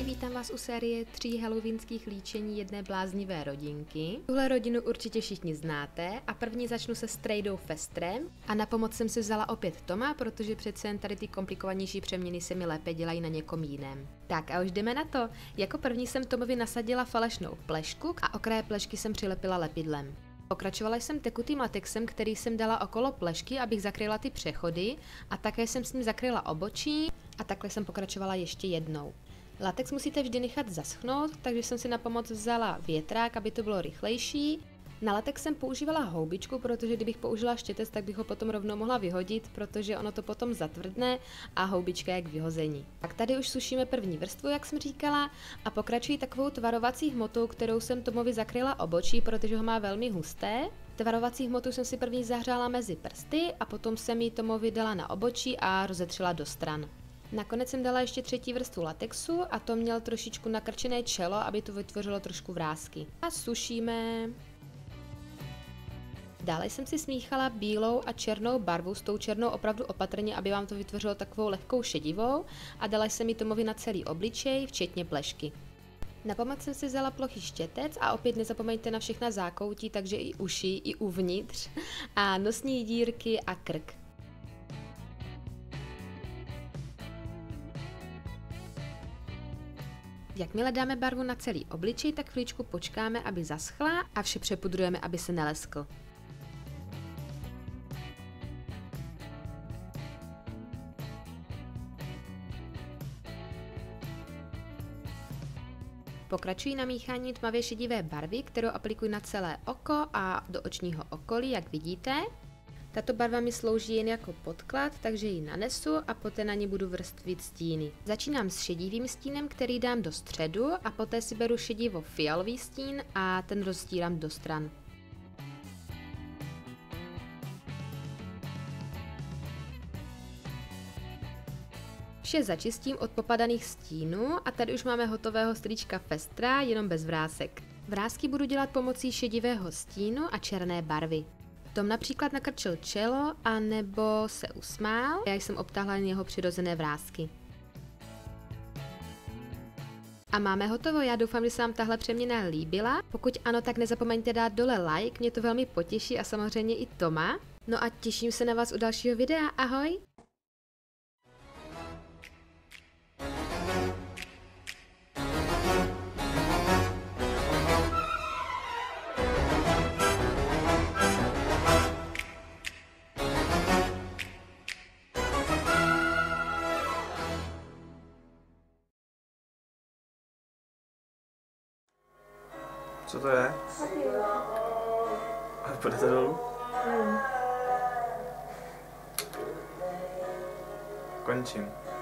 vítám vás u série 3 halloweenských líčení jedné bláznivé rodinky. Tuhle rodinu určitě všichni znáte a první začnu se Strejdou Festrem a na pomoc jsem si vzala opět Toma, protože přece jen tady ty komplikovanější přeměny se mi lépe dělají na někom jiném. Tak a už jdeme na to. Jako první jsem Tomovi nasadila falešnou plešku a okraje plešky jsem přilepila lepidlem. Pokračovala jsem tekutým latexem, který jsem dala okolo plešky, abych zakryla ty přechody a také jsem s ním zakryla obočí a takhle jsem pokračovala ještě jednou. Latex musíte vždy nechat zaschnout, takže jsem si na pomoc vzala větrák, aby to bylo rychlejší. Na latex jsem používala houbičku, protože kdybych použila štětec, tak bych ho potom rovnou mohla vyhodit, protože ono to potom zatvrdne a houbička je k vyhození. Tak tady už sušíme první vrstvu, jak jsem říkala, a pokračuji takovou tvarovací hmotou, kterou jsem Tomovi zakryla obočí, protože ho má velmi husté. Tvarovací hmotu jsem si první zahřála mezi prsty a potom jsem ji Tomovi dala na obočí a rozetřela do stran. Nakonec jsem dala ještě třetí vrstvu latexu a to měl trošičku nakrčené čelo, aby to vytvořilo trošku vrásky. A sušíme. Dále jsem si smíchala bílou a černou barvu, s tou černou opravdu opatrně, aby vám to vytvořilo takovou lehkou šedivou a dala jsem ji Tomovi na celý obličej, včetně plešky. Na pomoc jsem si vzala plochý štětec a opět nezapomeňte na všechna zákoutí, takže i uši, i uvnitř a nosní dírky a krk. Jakmile dáme barvu na celý obličej, tak chvíličku počkáme, aby zaschla a vše přepudrujeme, aby se neleskl. Pokračuji namíchání tmavě šedivé barvy, kterou aplikuji na celé oko a do očního okolí, jak vidíte. Tato barva mi slouží jen jako podklad, takže ji nanesu a poté na ní budu vrstvit stíny. Začínám s šedivým stínem, který dám do středu a poté si beru šedivo-fialový stín a ten rozstírám do stran. Vše začistím od popadaných stínů a tady už máme hotového strýčka Festra, jenom bez vrásek. Vrásky budu dělat pomocí šedivého stínu a černé barvy. Tom například nakrčil čelo a nebo se usmál, já jsem obtáhla jen jeho přirozené vrásky. A máme hotovo, já doufám, že se vám tahle přeměna líbila. Pokud ano, tak nezapomeňte dát dole like, mě to velmi potěší a samozřejmě i Toma. No a těším se na vás u dalšího videa, ahoj! Co to je? A půjde to dolů? Končím.